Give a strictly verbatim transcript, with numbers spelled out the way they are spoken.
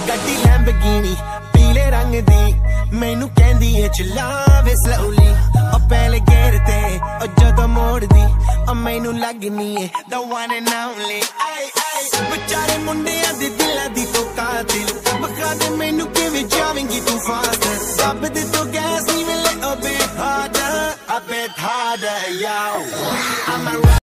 ਗੱਡੀ ਲੈਂਬਰਗਿਨੀ ਪੀਲੇ ਰੰਗ ਦੀ ਮੈਨੂੰ ਕਹਿੰਦੀ ਏ ਚਲਾਵੇ ਸਲੋਲੀ ਉਹ ਪਹਿਲੇ ਗੇਰ ਤੇ ਉਹ ਜਦੋਂ ਮੋੜਦੀ ਉਹ ਮੈਨੂੰ ਲੱਗਨੀ ਏ the one and only ਆਏ ਆਏ ਵਿਚਾਰੇ ਮੁੰਡਿਆਂ ਦੇ ਦਿਲਾਂ ਦੀ ਤੂੰ ਕਾਤਿਲ ਬਖਾ ਦੇ ਮੈਨੂੰ ਕਿਵੇਂ ਜਾਵੇਂਗੀ ਤੂੰ ਫਾਸਟ ਦੱਬ ਦੇ ਤੂੰ ਗੈਸ ਨਹੀਂ ਮਿਲੇ ਉਹ ਬੇ harder a bit harder yo I'm a